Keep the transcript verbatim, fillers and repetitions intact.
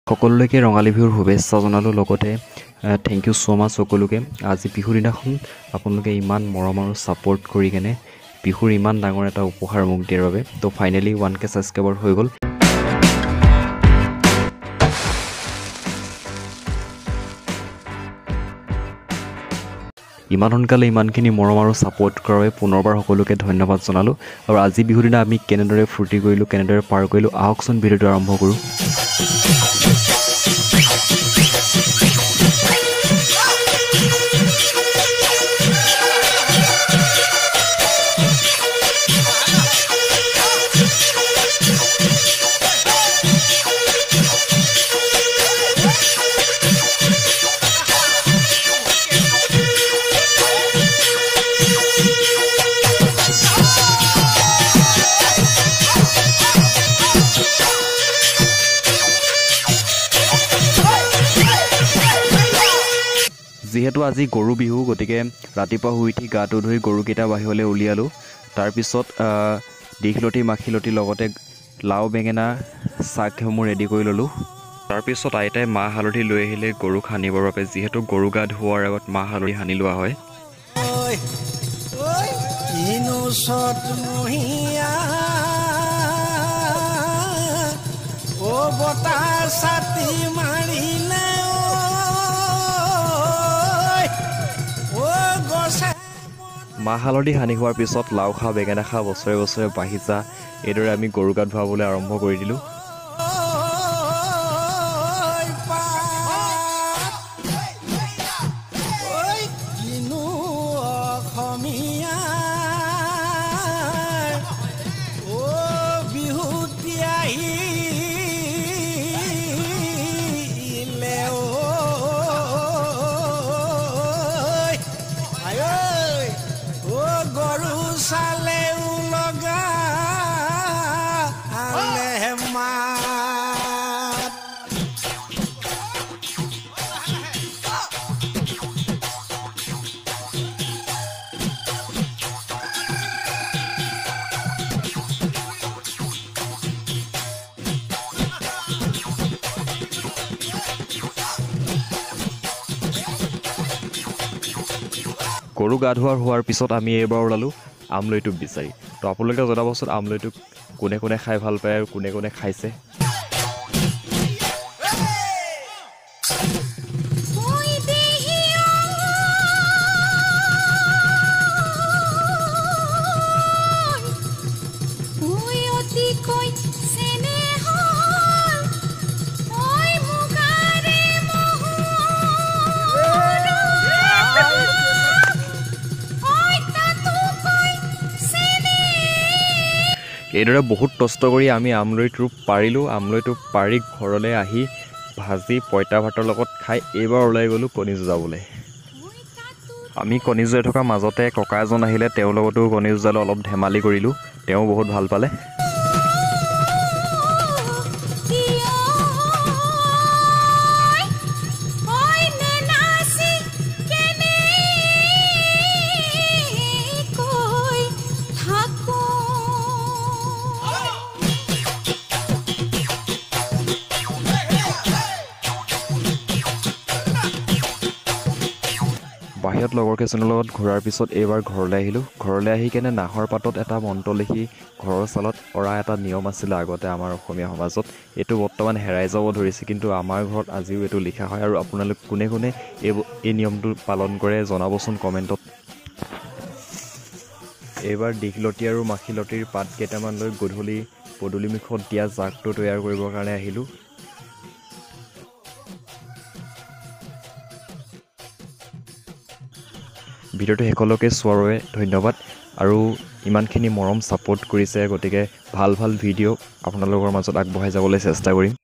সকলোলৈকে ৰঙালী বিহুৰ শুভেচ্ছা জনালোঁ। লগতে থেংক ইউ ছ' মাছ সকলোকে। আজি বিহুৰ দিনাখন আপোনালোকে ইমান মৰম আৰু ছাপোৰ্ট কৰি কেনে বিহুৰ ইমান ডাঙৰ এটা উপহাৰ মোক দিয়াৰ বাবে। তো ফাইনেলি ওৱান কে ছাবস্ক্ৰাইবাৰ হৈ গ'ল। ইমান সোনকালে ইমানখিনি মৰম আৰু ছাপোৰ্ট কৰাৰ বাবে পুনৰবাৰ সকলোকে ধন্যবাদ জনালোঁ। আৰু আজি বিহুৰ দিনা আমি কেনেদৰে ফূৰ্তি কৰিলোঁ, কেনেদৰে পাৰ কৰিলোঁ, আহকচোন ভিডিঅ'টো আৰম্ভ কৰোঁ। যিহেতু আজি গৰু বিহু, গতিকে ৰাতিপুৱা শুই উঠি গাটো ধুই গৰুকেইটা বাহিৰলৈ উলিয়ালোঁ। তাৰপিছত দীঘলতি মাখিলতিৰ লগতে লাও বেঙেনা শাকসমূহ ৰেডি কৰি ল'লোঁ। তাৰপিছত আইতাই মাহ হালধি লৈ আহিলে গৰুক সানিবৰ বাবে, যিহেতু গৰু গা ধুওৱাৰ আগত মাহ হালধি সানি লোৱা হয়। মাহ হালধি সানি হোৱাৰ পিছত লাও খা বেঙেনা খা বছৰে বছৰে বাঢ়ি যা, এইদৰে আমি গৰু গা ধুৱাবলৈ আৰম্ভ কৰি দিলোঁ। গৰু গা ধোৱাৰ হোৱাৰ পিছত আমি এইবাৰ ওলালোঁ আমলৈটোক বিচাৰি। তো আপোনালোকে জনাবচোন আমলৈটোক কোনে কোনে খাই ভাল পায় আৰু কোনে কোনে খাইছে। এইদৰে বহুত কষ্ট কৰি আমি আমলৈটো পাৰিলোঁ। আমলৈটো পাৰি ঘৰলৈ আহি ভাজি পঁইতা ভাতৰ লগত খাই এইবাৰ ওলাই গ'লোঁ কণী যুঁজাবলৈ। আমি কণী যুঁজাই থকা মাজতে ককা এজন আহিলে, তেওঁৰ লগতো কণী যুঁজালোঁ, অলপ ধেমালি কৰিলোঁ, তেওঁ বহুত ভাল পালে। বাহিৰত লগৰ কেইজনৰ লগত ঘূৰাৰ পিছত এইবাৰ ঘৰলৈ আহিলোঁ। ঘৰলৈ আহি কেনে নাহৰ পাতত এটা মন্ত্ৰ লিখি ঘৰৰ চালত অৰা এটা নিয়ম আছিলে আগতে আমাৰ অসমীয়া সমাজত। এইটো বৰ্তমান হেৰাই যাব ধৰিছে, কিন্তু আমাৰ ঘৰত আজিও এইটো লিখা হয়। আৰু আপোনালোক কোনে কোনে এই এই নিয়মটো পালন কৰে জনাবচোন কমেণ্টত। এইবাৰ দীঘলতি আৰু মাখিলতিৰ পাত কেইটামান লৈ গধূলি পদূলিমুখত দিয়া জাকটো তৈয়াৰ কৰিবৰ কাৰণে আহিলোঁ। ভিডিঅ'টো শেষলৈকে চোৱাৰ বাবে ধন্যবাদ। আৰু ইমানখিনি মৰম ছাপোৰ্ট কৰিছে, গতিকে ভাল ভাল ভিডিঅ' আপোনালোকৰ মাজত আগবঢ়াই যাবলৈ চেষ্টা কৰিম।